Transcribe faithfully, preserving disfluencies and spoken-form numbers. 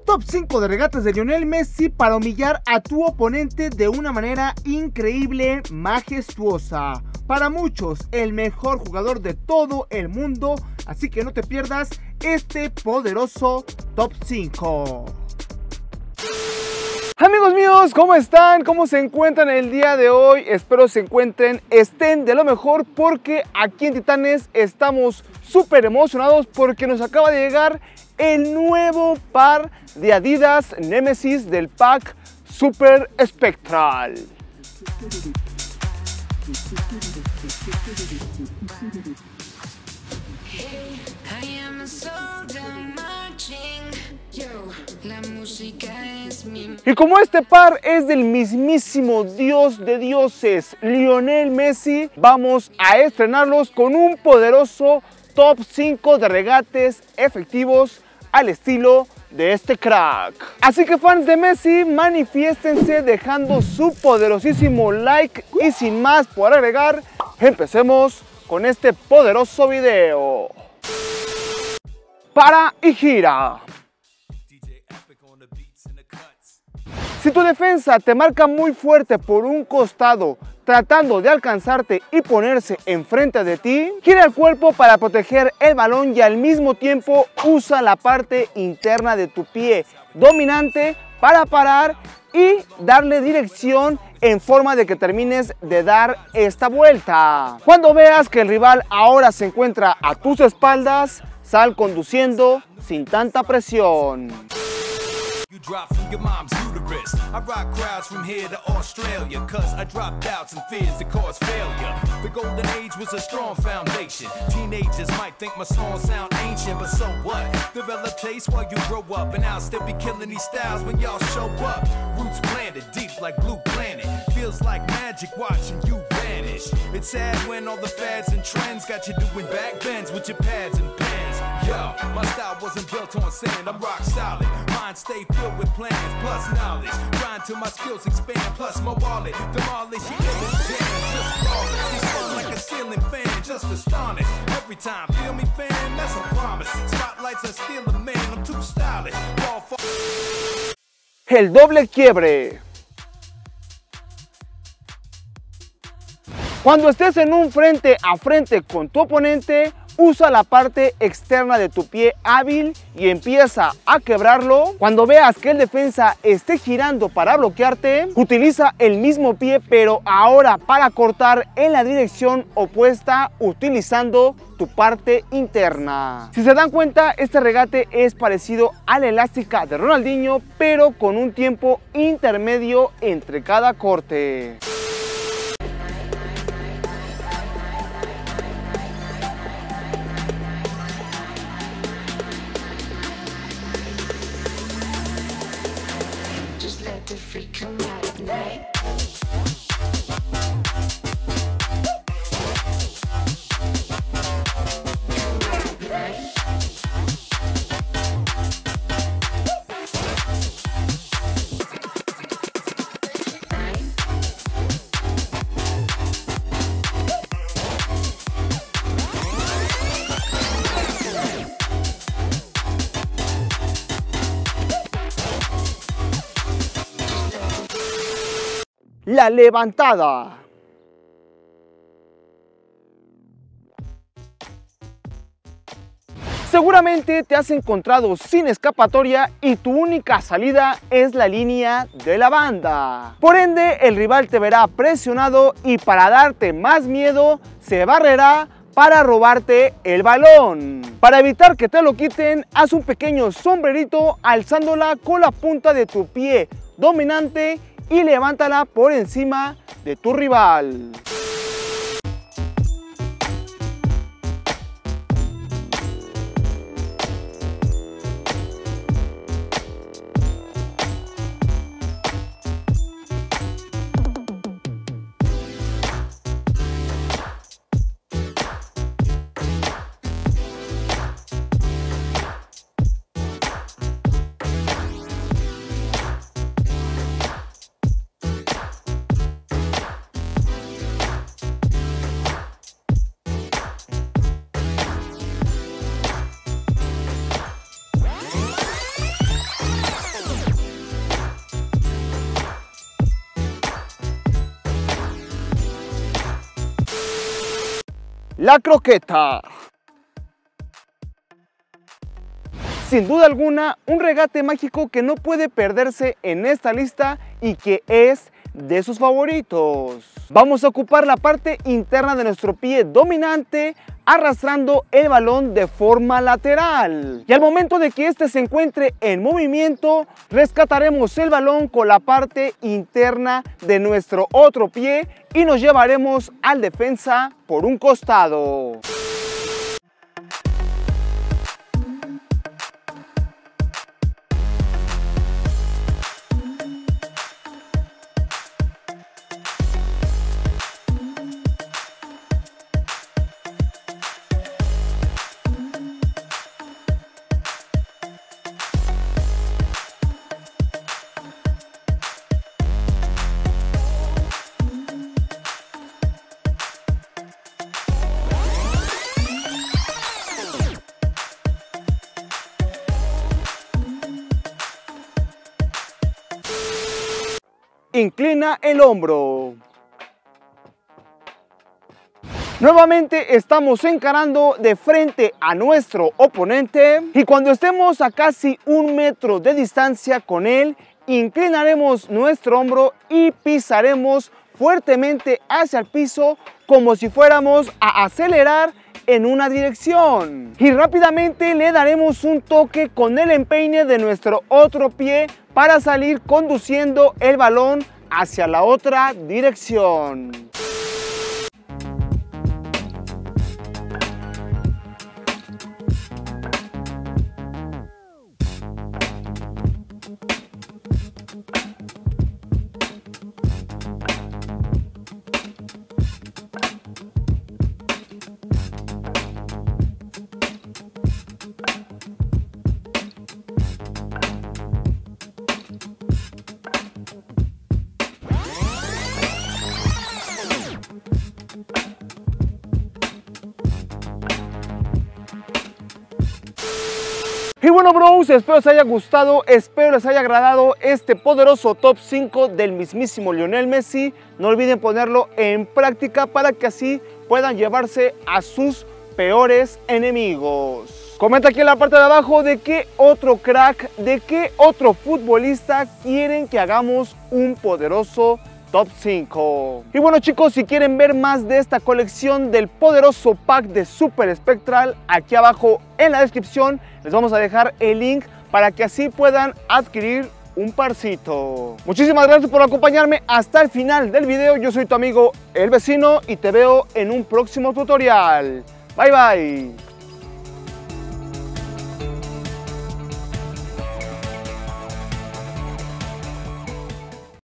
Top cinco de regates de Lionel Messi para humillar a tu oponente de una manera increíble, majestuosa. Para muchos, el mejor jugador de todo el mundo, así que no te pierdas este poderoso Top cinco. Amigos míos, ¿cómo están? ¿Cómo se encuentran el día de hoy? Espero se encuentren, estén de lo mejor, porque aquí en Titanes estamos súper emocionados porque nos acaba de llegar el nuevo par de Adidas Nemesis del pack Super Spectral. Y como este par es del mismísimo Dios de dioses, Lionel Messi, vamos a estrenarlos con un poderoso top cinco de regates efectivos al estilo de este crack. Así que fans de Messi, manifiéstense dejando su poderosísimo like y sin más por agregar, empecemos con este poderoso video. Para y gira. Si tu defensa te marca muy fuerte por un costado, tratando de alcanzarte y ponerse enfrente de ti, gira el cuerpo para proteger el balón y al mismo tiempo usa la parte interna de tu pie dominante para parar y darle dirección en forma de que termines de dar esta vuelta. Cuando veas que el rival ahora se encuentra a tus espaldas, sal conduciendo sin tanta presión. You drop from your mom's uterus. I rock crowds from here to Australia, cause I drop doubts and fears that cause failure. The golden age was a strong foundation. Teenagers might think my songs sound ancient, but so what? Develop taste while you grow up, and I'll still be killing these styles when y'all show up. Roots planted deep like Blue Planet. Feels like magic watching you vanish. It's sad when all the fads and trends got you doing back bends with your pads and pens. Yo, my style wasn't built on sand, I'm rock solid. Mind stay filled with plans, plus knowledge. Grind till my skills expand, plus my wallet. Demolish your image jams, just flawless. He's flow like a ceiling fan, just astonished. Every time, feel me fan, that's a promise. Spotlights are still a man, I'm too stylish. El doble quiebre. Cuando estés en un frente a frente con tu oponente, usa la parte externa de tu pie hábil y empieza a quebrarlo. Cuando veas que el defensa esté girando para bloquearte, utiliza el mismo pie pero ahora para cortar en la dirección opuesta utilizando tu parte interna. Si se dan cuenta, este regate es parecido a la elástica de Ronaldinho, pero con un tiempo intermedio entre cada corte. La levantada. Seguramente te has encontrado sin escapatoria y tu única salida es la línea de la banda. Por ende, el rival te verá presionado y para darte más miedo, se barrerá para robarte el balón. Para evitar que te lo quiten, haz un pequeño sombrerito alzándola con la punta de tu pie dominante y levántala por encima de tu rival. la croqueta. Sin duda alguna, un regate mágico que no puede perderse en esta lista y que es de sus favoritos. Vamos a ocupar la parte interna de nuestro pie dominante, arrastrando el balón de forma lateral. Y al momento de que este se encuentre en movimiento, rescataremos el balón con la parte interna de nuestro otro pie y nos llevaremos al defensa por un costado. Inclina el hombro. Nuevamente estamos encarando de frente a nuestro oponente y cuando estemos a casi un metro de distancia con él, inclinaremos nuestro hombro y pisaremos fuertemente hacia el piso como si fuéramos a acelerar en una dirección. Y rápidamente le daremos un toque con el empeine de nuestro otro pie para salir conduciendo el balón hacia la otra dirección. Y bueno, bros, espero les haya gustado, espero les haya agradado este poderoso top cinco del mismísimo Lionel Messi. No olviden ponerlo en práctica para que así puedan llevarse a sus peores enemigos. Comenta aquí en la parte de abajo de qué otro crack, de qué otro futbolista quieren que hagamos un poderoso top cinco. Y bueno, chicos, si quieren ver más de esta colección del poderoso pack de Super Spectral, aquí abajo en la descripción les vamos a dejar el link para que así puedan adquirir un parcito. Muchísimas gracias por acompañarme hasta el final del video. Yo soy tu amigo El Vecino y te veo en un próximo tutorial. Bye bye.